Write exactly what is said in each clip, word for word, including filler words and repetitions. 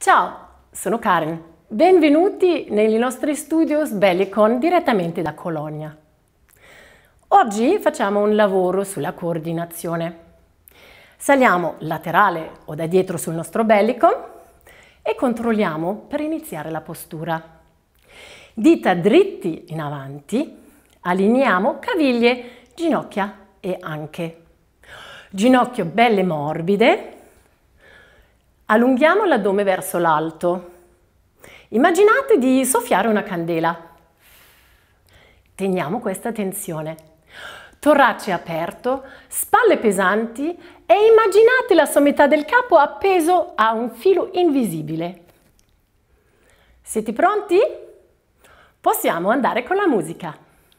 Ciao, sono Karen. Benvenuti nei nostri studios Bellicon direttamente da Cologna. Oggi facciamo un lavoro sulla coordinazione. Saliamo laterale o da dietro sul nostro Bellicon e controlliamo per iniziare la postura. Dita dritti in avanti, allineiamo caviglie, ginocchia e anche. Ginocchio belle morbide. Allunghiamo l'addome verso l'alto. Immaginate di soffiare una candela. Teniamo questa tensione. Torace aperto, spalle pesanti e immaginate la sommità del capo appeso a un filo invisibile. Siete pronti? Possiamo andare con la musica.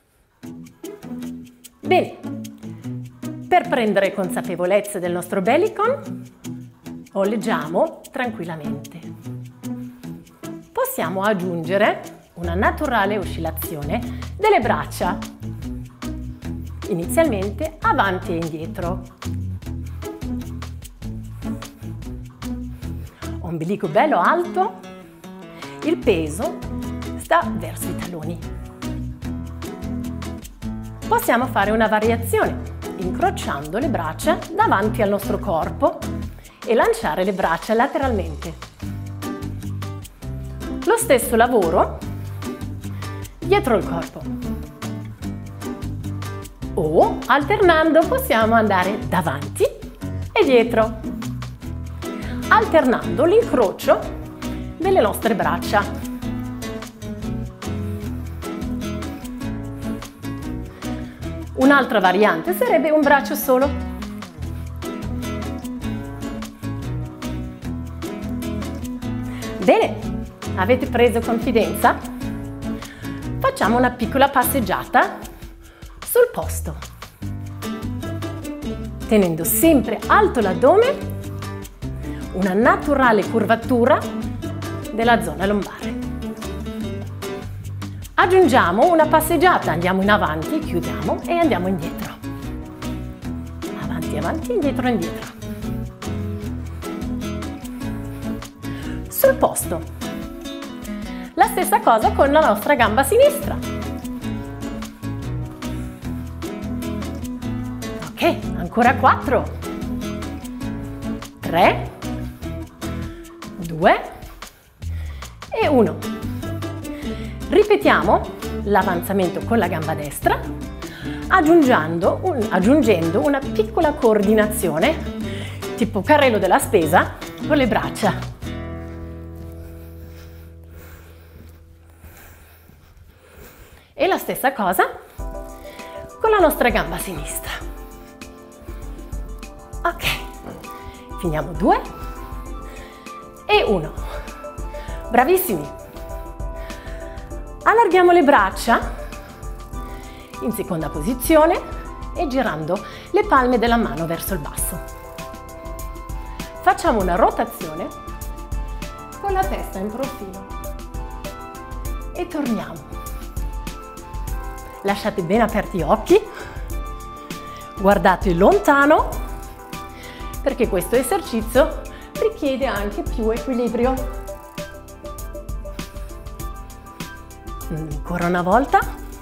Bene, per prendere consapevolezza del nostro Bellicon, leggiamo tranquillamente. Possiamo aggiungere una naturale oscillazione delle braccia, inizialmente avanti e indietro. Ombelico bello alto, il peso sta verso i talloni. Possiamo fare una variazione, incrociando le braccia davanti al nostro corpo e lanciare le braccia lateralmente. Lo stesso lavoro dietro il corpo. O alternando possiamo andare davanti e dietro, alternando l'incrocio delle nostre braccia. Un'altra variante sarebbe un braccio solo. Bene, avete preso confidenza? Facciamo una piccola passeggiata sul posto, tenendo sempre alto l'addome, una naturale curvatura della zona lombare. Aggiungiamo una passeggiata, andiamo in avanti, chiudiamo e andiamo indietro. Avanti, avanti, indietro, indietro. Sul posto. La stessa cosa con la nostra gamba sinistra. Ok, ancora quattro, tre, due e uno. Ripetiamo l'avanzamento con la gamba destra, aggiungendo, un, aggiungendo una piccola coordinazione, tipo carrello della spesa, con le braccia. E la stessa cosa con la nostra gamba sinistra. Ok, finiamo due e uno. Bravissimi. Allarghiamo le braccia in seconda posizione e girando le palme della mano verso il basso. Facciamo una rotazione con la testa in profilo e torniamo. Lasciate ben aperti gli occhi, guardate lontano, perché questo esercizio richiede anche più equilibrio. Ancora una volta.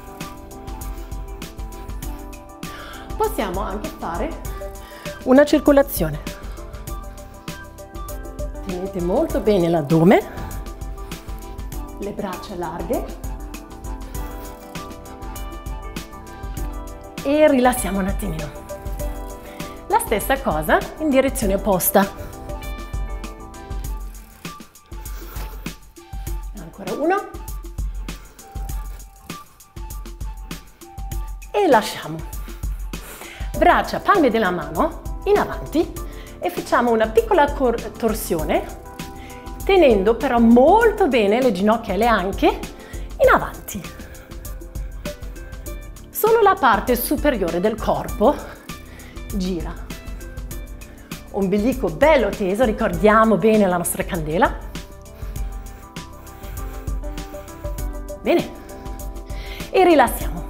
Possiamo anche fare una circolazione. Tenete molto bene l'addome, le braccia larghe. E rilassiamo un attimino. La stessa cosa in direzione opposta. Ancora uno. E lasciamo. Braccia, palme della mano in avanti e facciamo una piccola torsione, tenendo però molto bene le ginocchia e le anche in avanti. Solo la parte superiore del corpo gira. Ombelico bello teso, ricordiamo bene la nostra candela. Bene. E rilassiamo.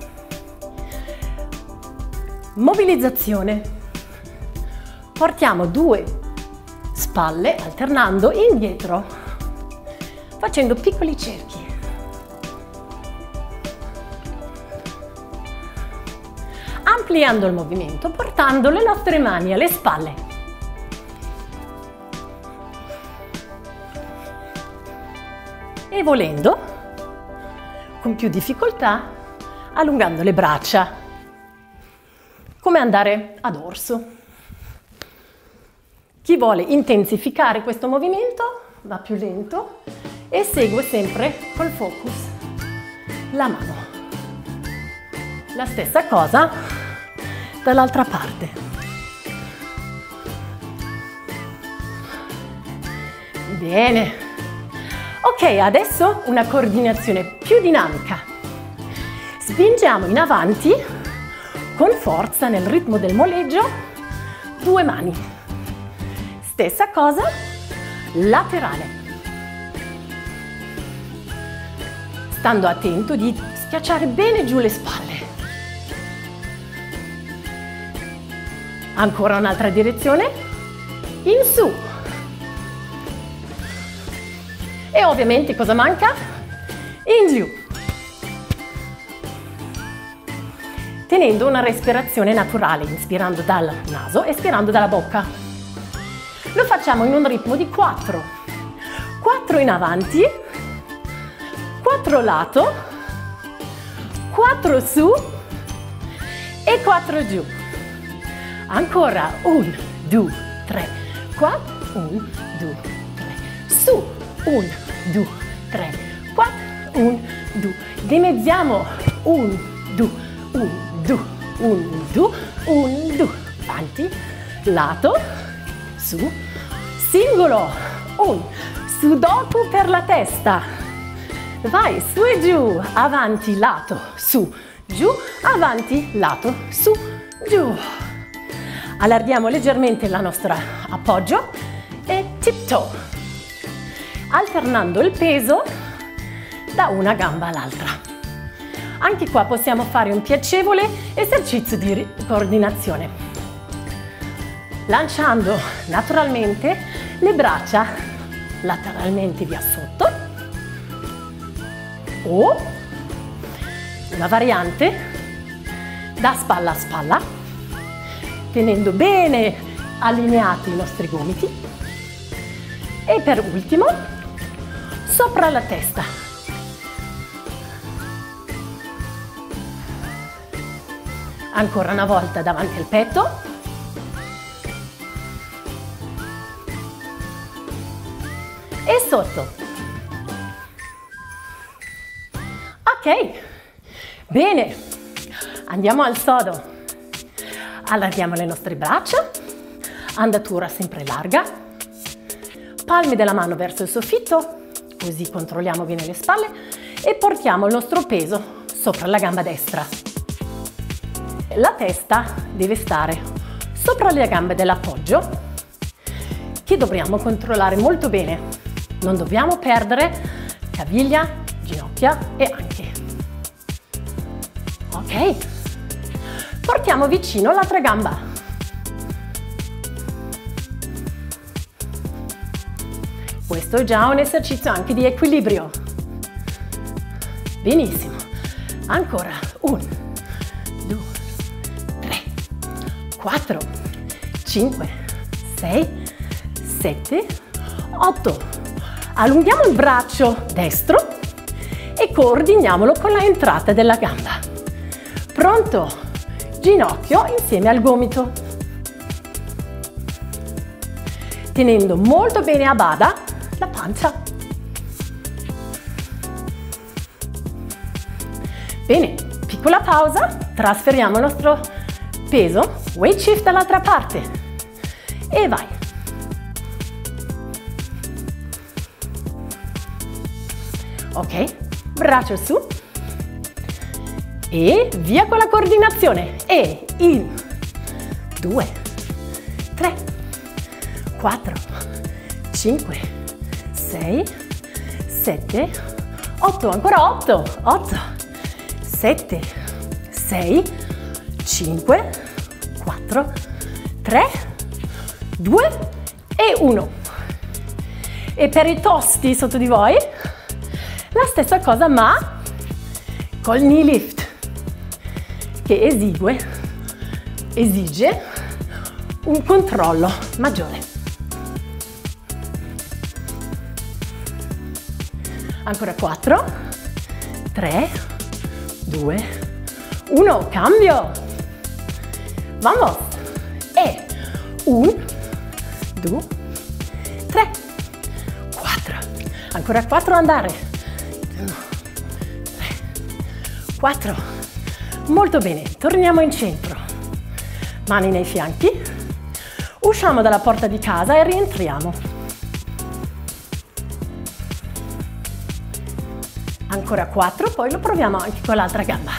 Mobilizzazione. Portiamo due spalle alternando indietro facendo piccoli cerchi. Ampliando il movimento, portando le nostre mani alle spalle. E volendo, con più difficoltà, allungando le braccia, come andare a dorso. Chi vuole intensificare questo movimento va più lento e segue sempre col focus la mano. La stessa cosa dall'altra parte. Bene. Ok, adesso una coordinazione più dinamica. Spingiamo in avanti con forza nel ritmo del moleggio, due mani. Stessa cosa, laterale. Stando attento di schiacciare bene giù le spalle. Ancora un'altra direzione, in su. E ovviamente cosa manca? In giù. Tenendo una respirazione naturale, inspirando dal naso, espirando dalla bocca. Lo facciamo in un ritmo di quattro. quattro in avanti, quattro lato, quattro su e quattro giù. Ancora, un, due, tre, quattro, un, due, tre, su, un, due, tre, quattro, un, due, dimezziamo, un, due, un, due, un, due, un, due, avanti, lato, su, singolo, un, sudoku per la testa, vai, su e giù, avanti, lato, su, giù, avanti, lato, su, giù. Allarghiamo leggermente il nostro appoggio e tiptoe, alternando il peso da una gamba all'altra. Anche qua possiamo fare un piacevole esercizio di coordinazione, lanciando naturalmente le braccia lateralmente via sotto o una variante da spalla a spalla, tenendo bene allineati i nostri gomiti e per ultimo sopra la testa. Ancora una volta davanti al petto e sotto. Ok, bene, andiamo al sodo. Allarghiamo le nostre braccia, andatura sempre larga, palme della mano verso il soffitto, così controlliamo bene le spalle e portiamo il nostro peso sopra la gamba destra. La testa deve stare sopra le gambe dell'appoggio, che dobbiamo controllare molto bene. Non dobbiamo perdere caviglia, ginocchia e anche. Ok. Portiamo vicino l'altra gamba. Questo è già un esercizio anche di equilibrio. Benissimo. Ancora. uno, due, tre, quattro, cinque, sei, sette, otto. Allunghiamo il braccio destro e coordiniamolo con la entrata della gamba. Pronto? Ginocchio insieme al gomito, tenendo molto bene a bada la pancia. Bene, piccola pausa, trasferiamo il nostro peso, weight shift dall'altra parte e vai. Ok, braccio su. E via con la coordinazione. E in due, tre, quattro, cinque, sei, sette, otto, ancora otto, otto, sette, sei, cinque, quattro, tre, due e uno. E per i tosti sotto di voi La stessa cosa ma col knee lift, che esigue, esige un controllo maggiore. Ancora quattro, tre, due, uno, cambio. Vamos. E un, due, tre, quattro. Ancora quattro, andare. uno, tre, quattro. Molto bene, torniamo in centro. Mani nei fianchi. Usciamo dalla porta di casa e rientriamo. Ancora quattro, poi lo proviamo anche con l'altra gamba.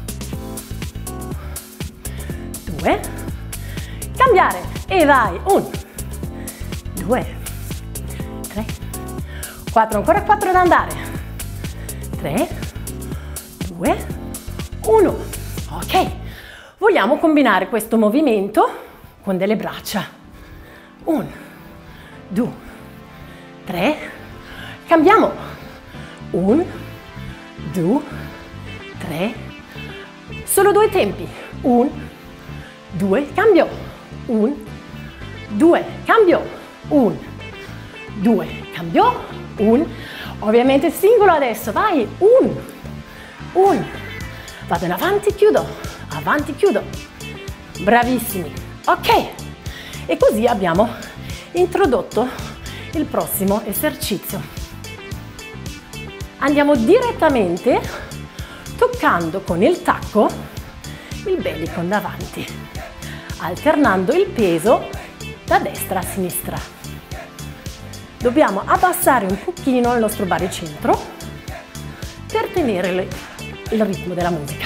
due, cambiare e vai, uno, due, tre, quattro, ancora quattro da andare. tre, due, uno. Ok, vogliamo combinare questo movimento con delle braccia. uno, due, tre, cambiamo. uno, due, tre, solo due tempi. uno, due, cambio. uno, due, cambio. uno, due, cambio. uno, ovviamente singolo adesso, vai. uno, uno, vado in avanti, chiudo, avanti, chiudo. Bravissimi. Ok, e così abbiamo introdotto il prossimo esercizio. Andiamo direttamente toccando con il tacco il belly con davanti, alternando il peso da destra a sinistra. Dobbiamo abbassare un pochino il nostro baricentro per tenere il ritmo della musica.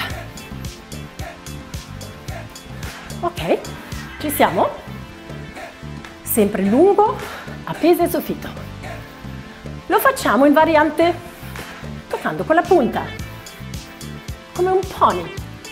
Ok, ci siamo? Sempre lungo, appesa e soffitto. Lo facciamo in variante toccando con la punta, come un pony.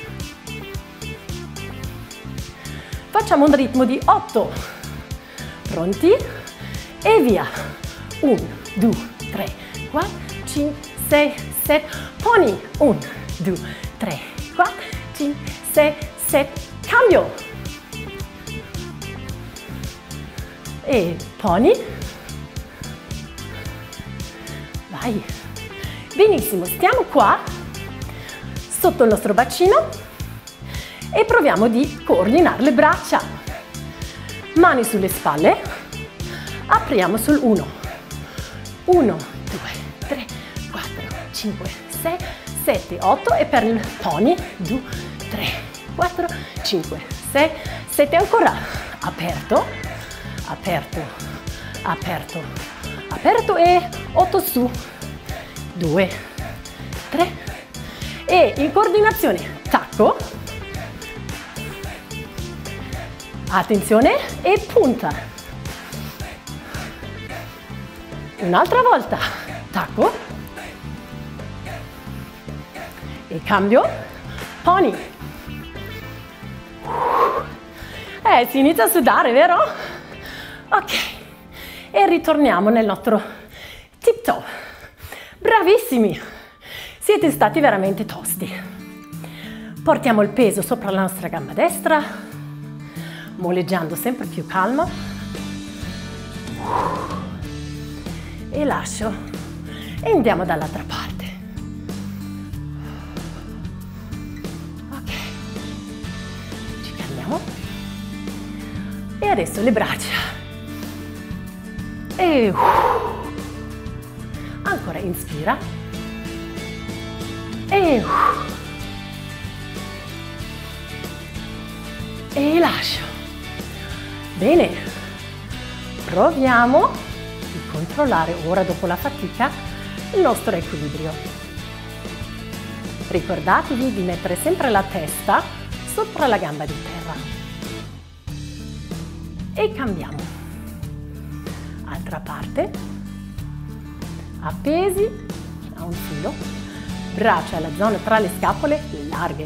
Facciamo un ritmo di otto. Pronti? E via. uno, due, tre, quattro, cinque, sei, sette. Pony. uno, due, tre, quattro, cinque, sei, sette. Cambio. E pony. Vai. Benissimo, stiamo qua sotto il nostro bacino e proviamo di coordinare le braccia. Mani sulle spalle, apriamo sul uno. uno, due, tre, quattro, cinque, sei, sette, otto e per il pony due, tre, quattro, cinque, sei, sette, ancora. Aperto, aperto, aperto, aperto e otto su. due, tre e in coordinazione tacco, attenzione e punta. Un'altra volta tacco e cambio, pony. Eh, si inizia a sudare, vero? Ok, e ritorniamo nel nostro tip-toe. Bravissimi! Siete stati veramente tosti. Portiamo il peso sopra la nostra gamba destra, moleggiando sempre più calmo. E lascio. E andiamo dall'altra parte. Ok. Ci calmiamo. E adesso le braccia. E ancora inspira e, e lascio. Bene, proviamo a controllare ora dopo la fatica il nostro equilibrio. Ricordatevi di mettere sempre la testa sopra la gamba di terra e cambiamo. Altra parte, appesi a un filo, braccia alla zona tra le scapole larghe.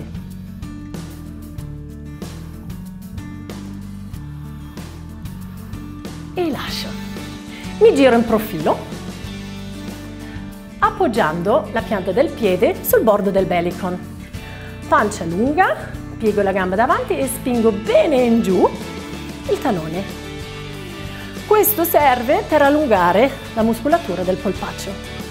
E lascio. Mi giro in profilo, appoggiando la pianta del piede sul bordo del belly-con. Pancia lunga, piego la gamba davanti e spingo bene in giù il tallone. Questo serve per allungare la muscolatura del polpaccio.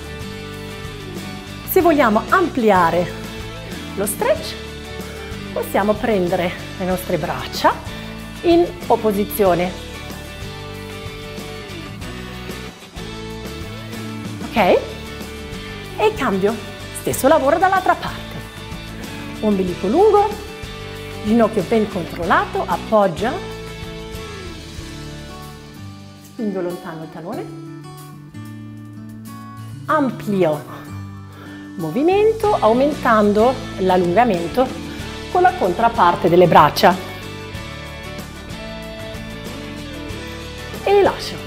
Se vogliamo ampliare lo stretch, possiamo prendere le nostre braccia in opposizione. Ok? E cambio. Stesso lavoro dall'altra parte. Ombelico lungo, ginocchio ben controllato, appoggia, spingo lontano il tallone, amplio movimento aumentando l'allungamento con la contraparte delle braccia e rilascio.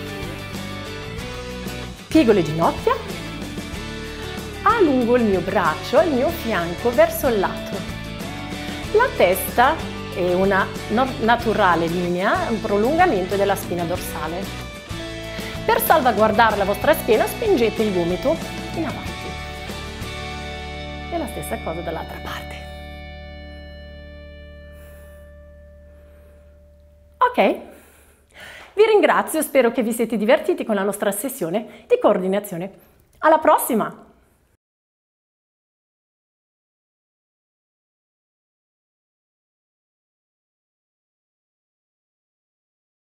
Piego le ginocchia, allungo il mio braccio, il mio fianco verso il lato. La testa è una naturale linea, un prolungamento della spina dorsale. Per salvaguardare la vostra schiena spingete il gomito in avanti. E la stessa cosa dall'altra parte. Ok? Vi ringrazio, spero che vi siete divertiti con la nostra sessione di coordinazione. Alla prossima!